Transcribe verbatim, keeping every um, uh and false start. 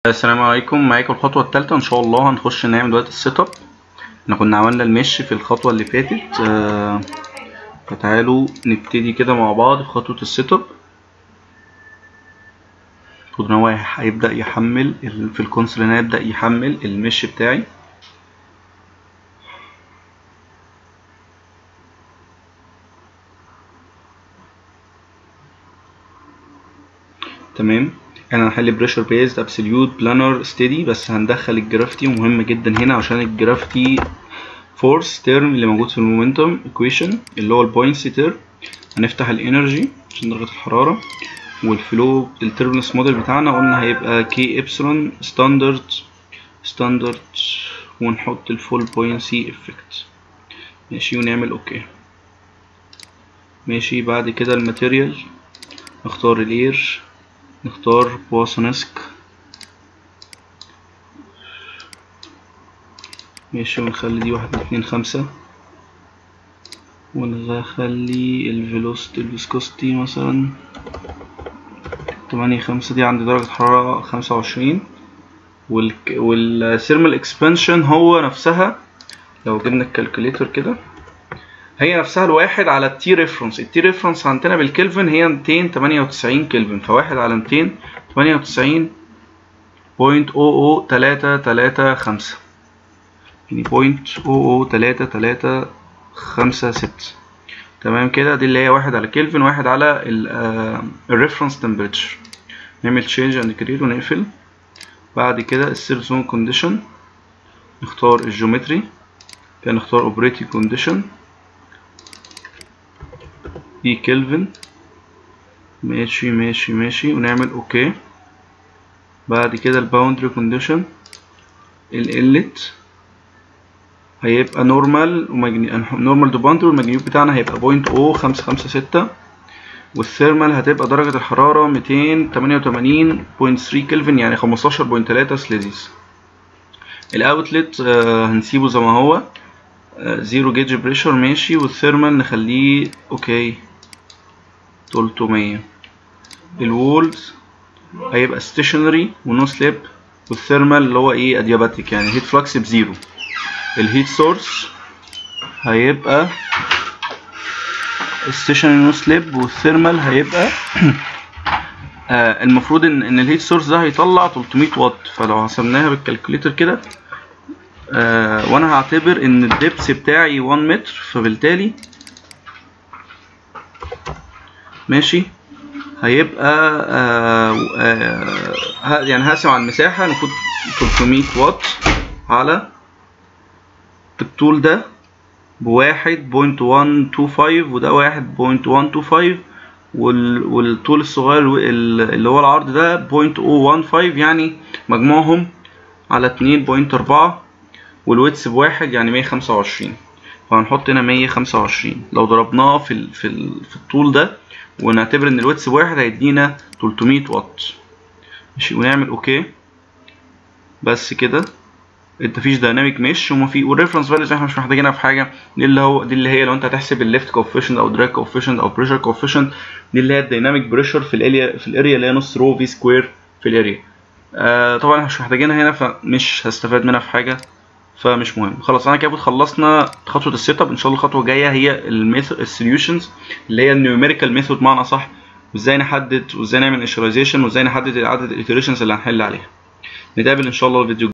السلام عليكم. معاكم الخطوة الثالثة ان شاء الله. هنخش نعمل دلوقتي السيت اب. احنا كنا عملنا المش في الخطوة اللي فاتت، آه فتعالوا نبتدي كده مع بعض في خطوة السيت اب. المفروض ان هو هيبدأ يحمل في الكونسول، هنا هيبدأ يحمل المش بتاعي. تمام، انا هنحل بريشر بيزد ابسوليوت بلانر ستيدي، بس هندخل الجرافيتي، ومهم جدا هنا عشان الجرافيتي فورس تيرم اللي موجود في المومنتوم ايكويشن اللي هو البوينتسي تيرم. هنفتح الانرجي عشان درجة الحرارة، والفلو التربلنس موديل بتاعنا قلنا هيبقى كي ابسلون ستاندرد ستاندرد، ونحط الفول بوينسي افكت. ماشي، ونعمل اوكي. ماشي، بعد كده الماتيريال نختار الاير، نختار بواسونسك. ماشي، ونخلي دي واحد اتنين خمسة، ونخلي الفيلوسيتي الفيسكوستي مثلا تمانية خمسة. دي عند درجة حرارة خمسة وعشرين. والثيرمال اكسبانشن هو نفسها، لو جبنا الكالكوليتر كده، هي نفسها الواحد على التي ريفرنس. التي ريفرنس عندنا بالكلفن هي ميتين تمانية وتسعين كلفن، فواحد على ميتين تمانية وتسعين بوينت او او تلاتة تلاتة خمسة، يعني بوينت او او تلاتة تلاتة خمسة ستة. تمام كده، دي اللي هي واحد على كلفن، واحد على الريفرنس تمبريتشر. نعمل تشينج اند كريت ونقفل. بعد كده السيرف زون كونديشن، نختار الجيومتري كده، نختار اوبريتنج كونديشن اي كلفن. ماشي ماشي ماشي، ونعمل اوكي. بعد كده الباوندري كونديشن، الانلت هيبقى نورمال نورمال دو باوندري، والماجنيوك بتاعنا هيبقى بوينت او خمسة خمسة ستة، والثيرمال هتبقى درجة الحرارة ميتين تمانية وتمانين بوينت تلاتة كلفن، يعني خمستاشر بوينت تلاتة سليزيس. الاوتلت آه هنسيبه زي ما هو، زيرو جيج بريشر. ماشي، والثيرمال نخليه اوكي تلتمية. الوولز هيبقى ستيشنري ونو سليب، والثيرمال اللي هو ايه ادياباتيك، يعني هيت فلكس بزيرو. الهيت سورس هيبقى ستيشنري نو سليب، والثيرمال هيبقى آه المفروض ان ان الهيت سورس ده هيطلع تلتمية واط، فلو حسبناها بالكالكوليتر كده آه وانا هعتبر ان الدبس بتاعي واحد متر، فبالتالي ماشي هيبقى آه آه يعني هقسم على المساحة، المفروض تلتمية واط على الطول ده بواحد بوينت واحد اتنين خمسة، وده واحد بوينت واحد اتنين خمسة، والطول الصغير اللي هو العرض ده بوينت او واحد خمسة، يعني مجموعهم على اتنين بوينت اربعة، والويتس بواحد يعني مية خمسة وعشرين. فهنحط هنا مية خمسة وعشرين، لو ضربناه في ال في ال في الطول ده ونعتبر ان الويتس بواحد هيدينا تلتمية واط. ماشي، ونعمل اوكي. بس كده انت مفيش دايناميك مش وما في، والريفرنس فاليوز احنا مش محتاجينها في حاجه. دي اللي هو دي اللي هي لو انت هتحسب الليفت كوفيشنت او دراج كوفيشنت او بريشر كوفيشنت، دي اللي هي الدايناميك بريشر في الاريا في الاريا اللي هي نص رو في سكوير في الاريا. آه طبعا احنا مش محتاجينها هنا، فمش هستفاد منها في حاجه، فمش مهم. خلاص انا كده خلصنا خطوه السيت اب. ان شاء الله الخطوه الجايه هي الميثود السوليوشنز، اللي هي النيوميريكال ميثود معنى صح، وازاي نحدد وازاي نعمل انيشاليزيشن، وازاي نحدد عدد الايتريشنز اللي هنحل عليها. نتقابل ان شاء الله الفيديو